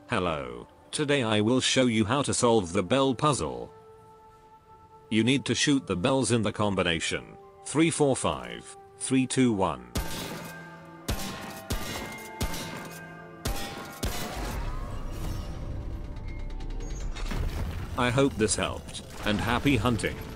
Hello, today I will show you how to solve the bell puzzle. You need to shoot the bells in the combination 3 4 5 3 2 1. I hope this helped, and happy hunting.